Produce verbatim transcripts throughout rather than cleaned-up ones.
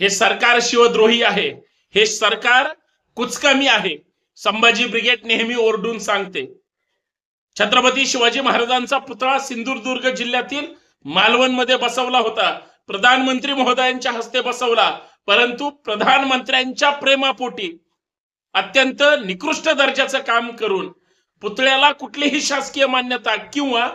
हे सरकार शिवद्रोही आहे, हे सरकार कुचकामी आहे, संभाजी ब्रिगेड नेहमी ओरडून सांगते। छत्रपती शिवाजी महाराजांचा पुतळा सिंधुदुर्ग जिल्ह्यातील मालवण मध्ये बसवला होता, प्रधानमंत्री महोदयांच्या हस्ते बसवला, परंतु प्रधानमंत्र्यांच्या प्रेमापोटी अत्यंत निकृष्ट दर्जाचं काम करून पुतळ्याला कुठलीही शासकीय मान्यता किंवा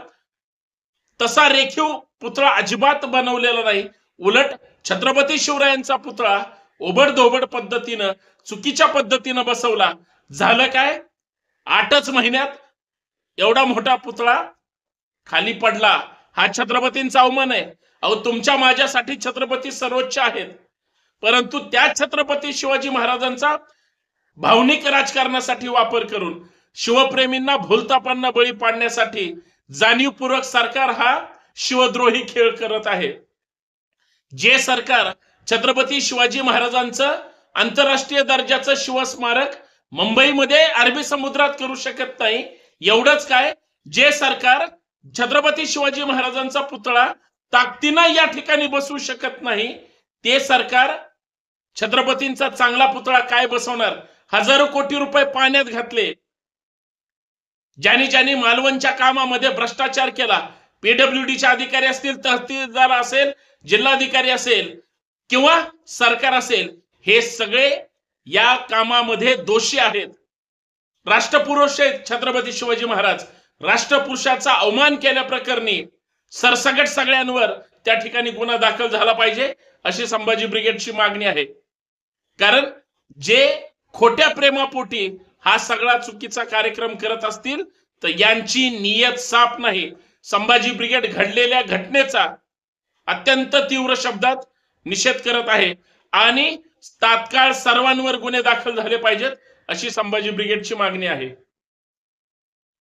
तसा रेखीव पुतळा अजिबात बनवलेला नाही। उलट छत्रपती शिवरायांचा पुतळा ओबडधोबड पद्धतीनं चुकीच्या पद्धतीनं बसवला। झालं काय, आठच महिन्यात एवढा मोठा पुतळा खाली पडला। हा छत्रपतींचा अवमान आहे। अहो, तुमच्या माझ्यासाठी छत्रपती सर्वोच्च आहेत, परंतु त्या छत्रपती शिवाजी महाराजांचा भावनिक राजकारणासाठी वापर करून शिवप्रेमींना भूलथापांना बळी पाडण्यासाठी जाणीवपूर्वक सरकार हा शिवद्रोही खेळ करत आहे। जे सरकार छत्रपती शिवाजी महाराजांचं आंतरराष्ट्रीय दर्जाचं शिवस्मारक मुंबईमध्ये अरबी समुद्रात करू शकत नाही, एवढंच काय, जे सरकार छत्रपती शिवाजी महाराजांचा पुतळा ताकदीनं या ठिकाणी बसवू शकत नाही, ते सरकार छत्रपतींचा चांगला पुतळा काय बसवणार? हजारो कोटी रुपये पाण्यात घातले। ज्यांनी ज्यांनी मालवणच्या कामामध्ये भ्रष्टाचार केला, पीडब्ल्यूडीचे अधिकारी असतील, तहसीलदार असेल, जिल्हाधिकारी असेल किंवा सरकार असेल, हे सगळे या कामामध्ये दोषी आहेत। राष्ट्रपुरुष आहेत छत्रपती शिवाजी महाराज। राष्ट्रपुरुषाचा अवमान केल्याप्रकरणी सरसकट सगळ्यांवर त्या ठिकाणी गुन्हा दाखल झाला पाहिजे, अशी संभाजी ब्रिगेडची मागणी आहे। कारण जे खोट्या प्रेमापोटी हा सगळा चुकीचा कार्यक्रम करत असतील तर यांची नियत साफ नाही। संभाजी ब्रिगेड घडलेल्या घटनेचा अत्यंत तीव्र शब्दात निषेध करत आहे आणि तात्काळ सर्वांवर गुन्हे दाखल झाले पाहिजेत, अशी संभाजी ब्रिगेडची मागणी आहे।